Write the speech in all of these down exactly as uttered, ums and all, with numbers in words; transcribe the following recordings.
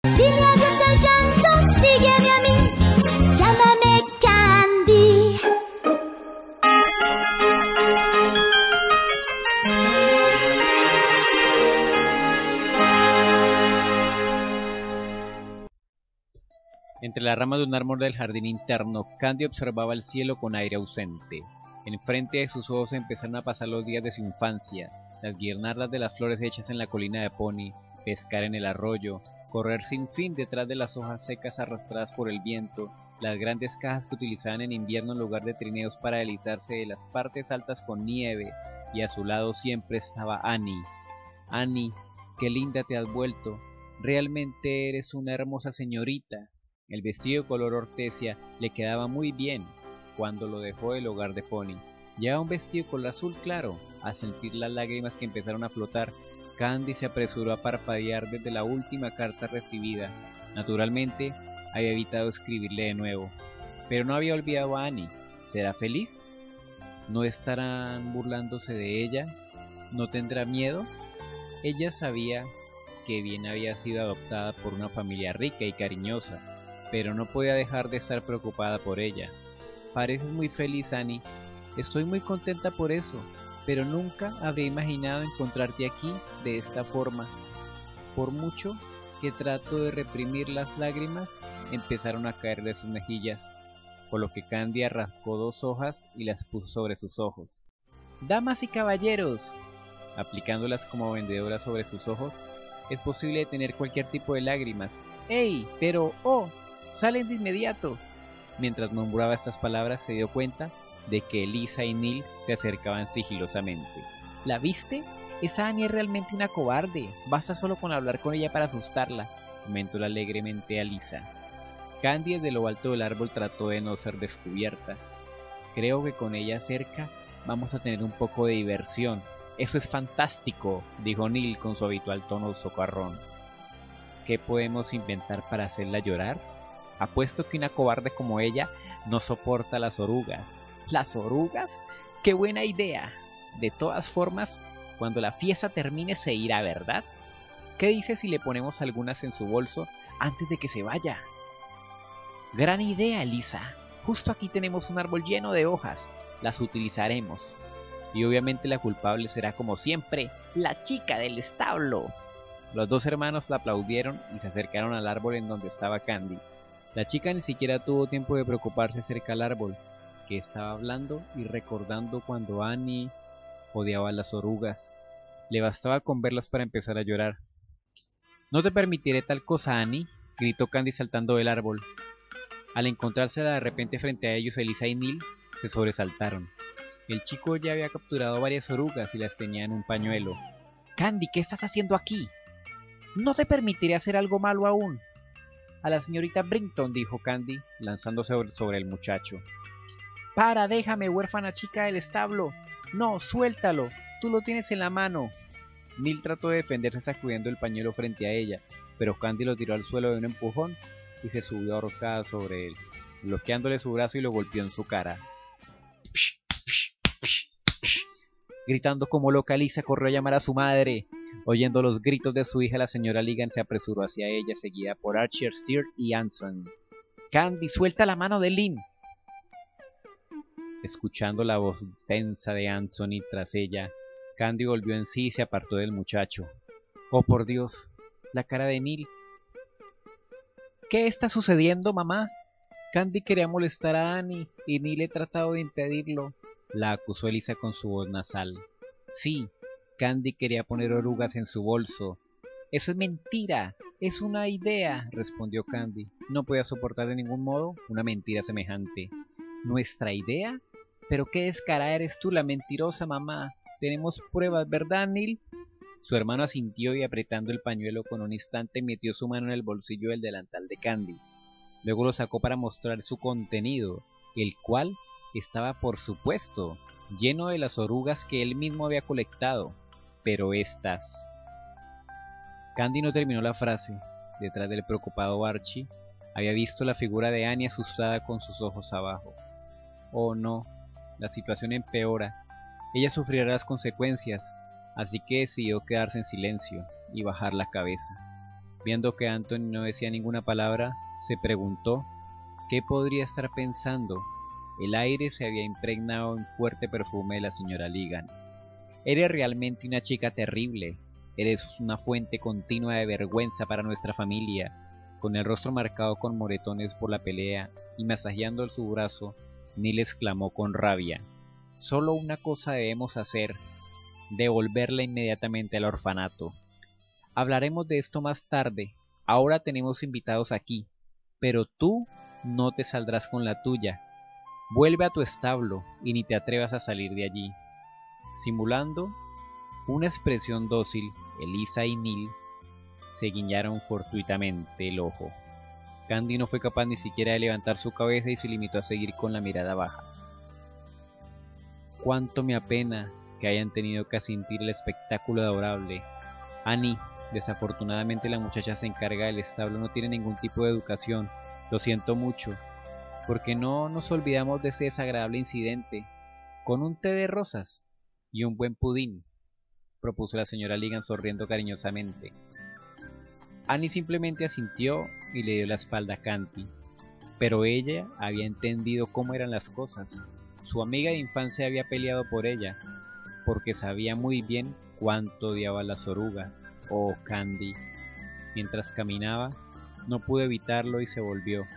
Dile adiós al llanto, sígueme a mí, llámame Candy. Entre las ramas de un árbol del jardín interno, Candy observaba el cielo con aire ausente. Enfrente de sus ojos empezaron a pasar los días de su infancia, las guirnaldas de las flores hechas en la colina de Pony, pescar en el arroyo, correr sin fin detrás de las hojas secas arrastradas por el viento, las grandes cajas que utilizaban en invierno en lugar de trineos para deslizarse de las partes altas con nieve, y a su lado siempre estaba Annie. Annie, qué linda te has vuelto, realmente eres una hermosa señorita. El vestido color hortesia le quedaba muy bien cuando lo dejó del hogar de Pony. Llevaba un vestido color azul claro. Al sentir las lágrimas que empezaron a flotar, Candy se apresuró a parpadear desde la última carta recibida. Naturalmente, había evitado escribirle de nuevo, pero no había olvidado a Annie. ¿Será feliz? ¿No estarán burlándose de ella? ¿No tendrá miedo? Ella sabía que bien había sido adoptada por una familia rica y cariñosa, pero no podía dejar de estar preocupada por ella. Pareces muy feliz, Annie. Estoy muy contenta por eso, pero nunca habría imaginado encontrarte aquí de esta forma. Por mucho que trato de reprimir las lágrimas, empezaron a caer de sus mejillas, por lo que Candy arrancó dos hojas y las puso sobre sus ojos. Damas y caballeros, aplicándolas como vendedora sobre sus ojos, es posible tener cualquier tipo de lágrimas. ¡Ey! Pero, oh, salen de inmediato. Mientras murmuraba estas palabras se dio cuenta de que Elisa y Neil se acercaban sigilosamente. ¿La viste? Esa Annie es realmente una cobarde. Basta solo con hablar con ella para asustarla, comentó alegremente a Lisa. Candy desde lo alto del árbol trató de no ser descubierta. Creo que con ella cerca vamos a tener un poco de diversión. Eso es fantástico, dijo Neil con su habitual tono socarrón. ¿Qué podemos inventar para hacerla llorar? Apuesto que una cobarde como ella no soporta las orugas. ¿Las orugas? ¡Qué buena idea! De todas formas, cuando la fiesta termine se irá, ¿verdad? ¿Qué dice si le ponemos algunas en su bolso antes de que se vaya? Gran idea, Lisa. Justo aquí tenemos un árbol lleno de hojas. Las utilizaremos. Y obviamente la culpable será, como siempre, la chica del establo. Los dos hermanos la aplaudieron y se acercaron al árbol en donde estaba Candy. La chica ni siquiera tuvo tiempo de preocuparse acerca del árbol, que estaba hablando y recordando cuando Annie odiaba las orugas. Le bastaba con verlas para empezar a llorar. «No te permitiré tal cosa, Annie», gritó Candy saltando del árbol. Al encontrársela de repente frente a ellos, Elisa y Neil se sobresaltaron. El chico ya había capturado varias orugas y las tenía en un pañuelo. «Candy, ¿qué estás haciendo aquí?» «No te permitiré hacer algo malo aún». «A la señorita Brinton», dijo Candy, lanzándose sobre, sobre el muchacho. «Para, déjame, huérfana chica del establo. No, suéltalo, tú lo tienes en la mano». Neil trató de defenderse sacudiendo el pañuelo frente a ella, pero Candy lo tiró al suelo de un empujón y se subió ahorcada sobre él, bloqueándole su brazo y lo golpeó en su cara. Psh, psh, psh, psh. Gritando como loca, Lisa corrió a llamar a su madre. Oyendo los gritos de su hija, la señora Ligan se apresuró hacia ella, seguida por Archie Steer y Anson. «Candy, suelta la mano de Lynn». Escuchando la voz tensa de Anthony tras ella, Candy volvió en sí y se apartó del muchacho. «Oh, por Dios, la cara de Neil». «¿Qué está sucediendo, mamá?» «Candy quería molestar a Annie y Neil he tratado de impedirlo», la acusó Elisa con su voz nasal. «Sí, Candy quería poner orugas en su bolso». «Eso es mentira, es una idea», respondió Candy. No podía soportar de ningún modo una mentira semejante. «¿Nuestra idea? Pero qué descarada eres tú, la mentirosa, mamá. Tenemos pruebas, ¿verdad, Neil?» Su hermano asintió y apretando el pañuelo con un instante metió su mano en el bolsillo del delantal de Candy. Luego lo sacó para mostrar su contenido, el cual estaba, por supuesto, lleno de las orugas que él mismo había colectado. Pero estas... Candy no terminó la frase. Detrás del preocupado Archie, había visto la figura de Annie asustada con sus ojos abajo. Oh no, la situación empeora. Ella sufrirá las consecuencias, así que decidió quedarse en silencio y bajar la cabeza. Viendo que Anthony no decía ninguna palabra, se preguntó qué podría estar pensando. El aire se había impregnado en fuerte perfume de la señora Ligan. Eres realmente una chica terrible. Eres una fuente continua de vergüenza para nuestra familia. Con el rostro marcado con moretones por la pelea y masajeando su brazo, Neil exclamó con rabia: solo una cosa debemos hacer: devolverla inmediatamente al orfanato. Hablaremos de esto más tarde. Ahora tenemos invitados aquí, pero tú no te saldrás con la tuya. Vuelve a tu establo y ni te atrevas a salir de allí. Simulando una expresión dócil, Eliza y Neil se guiñaron fortuitamente el ojo. Candy no fue capaz ni siquiera de levantar su cabeza y se limitó a seguir con la mirada baja. Cuánto me apena que hayan tenido que asistir el espectáculo adorable. Annie, desafortunadamente la muchacha se encarga del establo no tiene ningún tipo de educación. Lo siento mucho. ¿Por qué no nos olvidamos de ese desagradable incidente? Con un té de rosas y un buen pudín, propuso la señora Ligan sonriendo cariñosamente. Annie simplemente asintió y le dio la espalda a Candy, pero ella había entendido cómo eran las cosas. Su amiga de infancia había peleado por ella, porque sabía muy bien cuánto odiaba las orugas. Oh, Candy. Mientras caminaba, no pudo evitarlo y se volvió.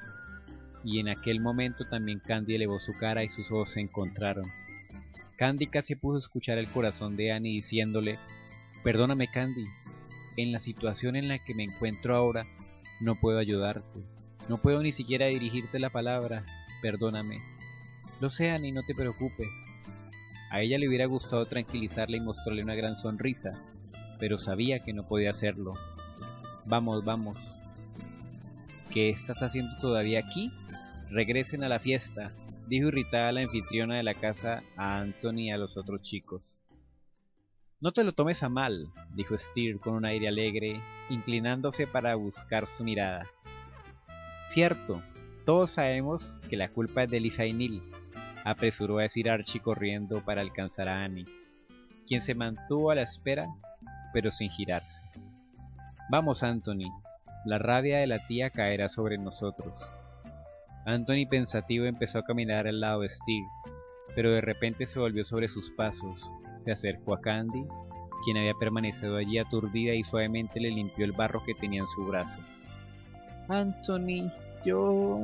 Y en aquel momento también Candy elevó su cara y sus ojos se encontraron. Candy casi pudo escuchar el corazón de Annie diciéndole: perdóname, Candy, en la situación en la que me encuentro ahora, no puedo ayudarte, no puedo ni siquiera dirigirte la palabra, perdóname. Lo sé, Annie, no te preocupes. A ella le hubiera gustado tranquilizarla y mostrarle una gran sonrisa, pero sabía que no podía hacerlo. Vamos, vamos. ¿Qué estás haciendo todavía aquí? Regresen a la fiesta, dijo irritada la anfitriona de la casa a Anthony y a los otros chicos. No te lo tomes a mal, dijo Steer con un aire alegre, inclinándose para buscar su mirada. Cierto, todos sabemos que la culpa es de Eliza y Neil, apresuró a decir Archie corriendo para alcanzar a Annie, quien se mantuvo a la espera, pero sin girarse. Vamos, Anthony, la rabia de la tía caerá sobre nosotros. Anthony pensativo empezó a caminar al lado de Steer, pero de repente se volvió sobre sus pasos, se acercó a Candy, quien había permanecido allí aturdida y suavemente le limpió el barro que tenía en su brazo. Anthony, yo...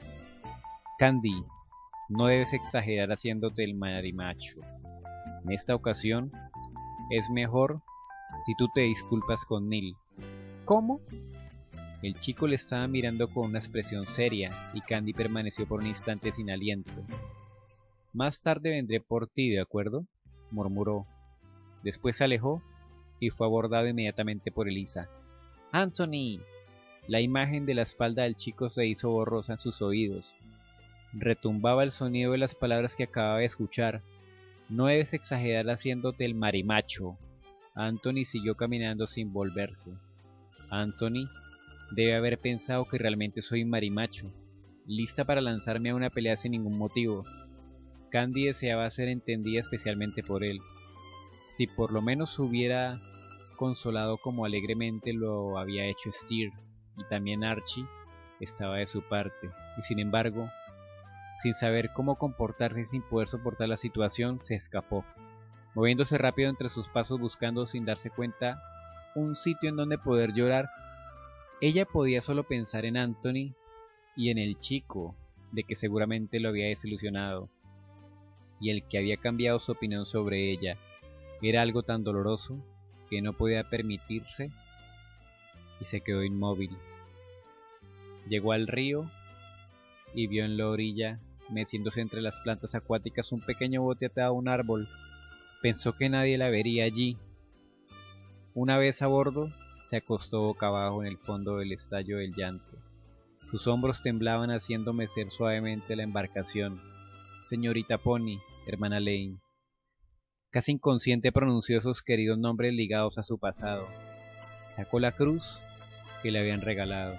Candy, no debes exagerar haciéndote el marimacho. En esta ocasión, es mejor si tú te disculpas con Neil. ¿Cómo? El chico le estaba mirando con una expresión seria y Candy permaneció por un instante sin aliento. Más tarde vendré por ti, ¿de acuerdo?, murmuró. Después se alejó y fue abordado inmediatamente por Eliza. ¡Anthony! La imagen de la espalda del chico se hizo borrosa en sus oídos. Retumbaba el sonido de las palabras que acababa de escuchar. No debes exagerar haciéndote el marimacho. Anthony siguió caminando sin volverse. Anthony debe haber pensado que realmente soy un marimacho, lista para lanzarme a una pelea sin ningún motivo. Candy deseaba ser entendida especialmente por él. Si por lo menos hubiera consolado como alegremente lo había hecho Steer, y también Archie estaba de su parte, y sin embargo, sin saber cómo comportarse y sin poder soportar la situación, se escapó, moviéndose rápido entre sus pasos buscando sin darse cuenta un sitio en donde poder llorar. Ella podía solo pensar en Anthony y en el chico, de que seguramente lo había desilusionado, y el que había cambiado su opinión sobre ella. Era algo tan doloroso que no podía permitirse, y se quedó inmóvil. Llegó al río y vio en la orilla, meciéndose entre las plantas acuáticas, un pequeño bote atado a un árbol. Pensó que nadie la vería allí. Una vez a bordo, se acostó boca abajo en el fondo del estallo del llanto. Sus hombros temblaban haciendo mecer suavemente la embarcación. Señorita Pony, hermana Lane. Casi inconsciente pronunció esos queridos nombres ligados a su pasado. Sacó la cruz que le habían regalado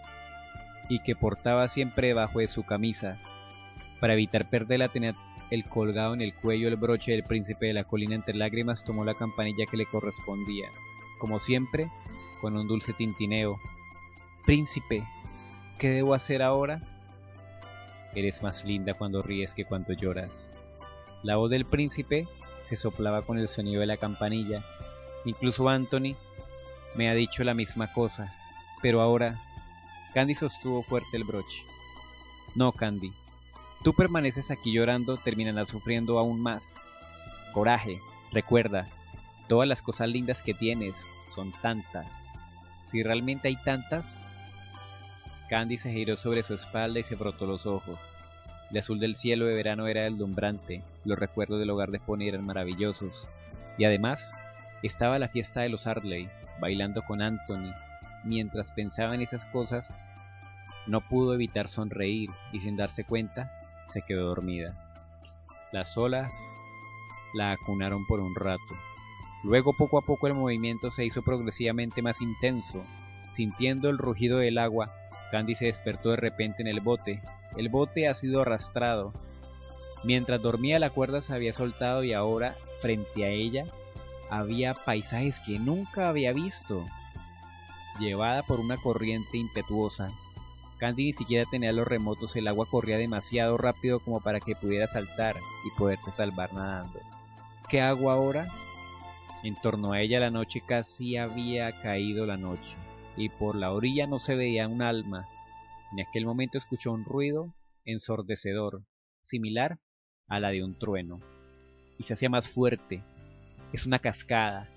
y que portaba siempre debajo de su camisa. Para evitar perderla tenía el colgado en el cuello el broche del príncipe de la colina. Entre lágrimas tomó la campanilla que le correspondía. Como siempre, con un dulce tintineo. «Príncipe, ¿qué debo hacer ahora?» «Eres más linda cuando ríes que cuando lloras». La voz del príncipe se soplaba con el sonido de la campanilla. Incluso Anthony me ha dicho la misma cosa, pero ahora... Candy sostuvo fuerte el broche. «No, Candy. Tú permaneces aquí llorando, terminarás sufriendo aún más. Coraje, recuerda, todas las cosas lindas que tienes son tantas. Si realmente hay tantas...» Candy se giró sobre su espalda y se frotó los ojos. El azul del cielo de verano era deslumbrante, los recuerdos del hogar de Pony eran maravillosos, y además estaba la fiesta de los Ardley, bailando con Anthony. Mientras pensaba en esas cosas, no pudo evitar sonreír y sin darse cuenta, se quedó dormida. Las olas la acunaron por un rato. Luego poco a poco el movimiento se hizo progresivamente más intenso. Sintiendo el rugido del agua, Candy se despertó de repente en el bote. El bote ha sido arrastrado. Mientras dormía la cuerda se había soltado y ahora, frente a ella, había paisajes que nunca había visto. Llevada por una corriente impetuosa, Candy ni siquiera tenía los remotos, el agua corría demasiado rápido como para que pudiera saltar y poderse salvar nadando. ¿Qué hago ahora? En torno a ella la noche casi había caído la noche, y por la orilla no se veía un alma. En aquel momento escuchó un ruido ensordecedor, similar a la de un trueno, y se hacía más fuerte. Es una cascada,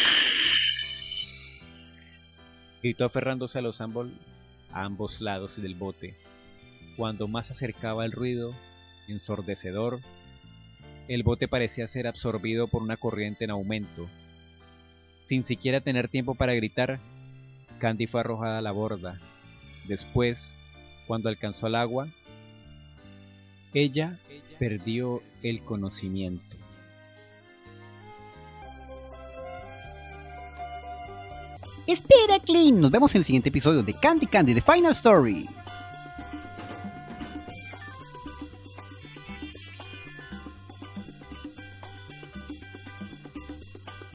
gritó aferrándose a los ambos, a ambos lados del bote. Cuando más se acercaba el ruido ensordecedor, el bote parecía ser absorbido por una corriente en aumento. Sin siquiera tener tiempo para gritar, Candy fue arrojada a la borda. Después, cuando alcanzó el agua, ella perdió el conocimiento. Espera, Clint, nos vemos en el siguiente episodio de Candy Candy The Final Story.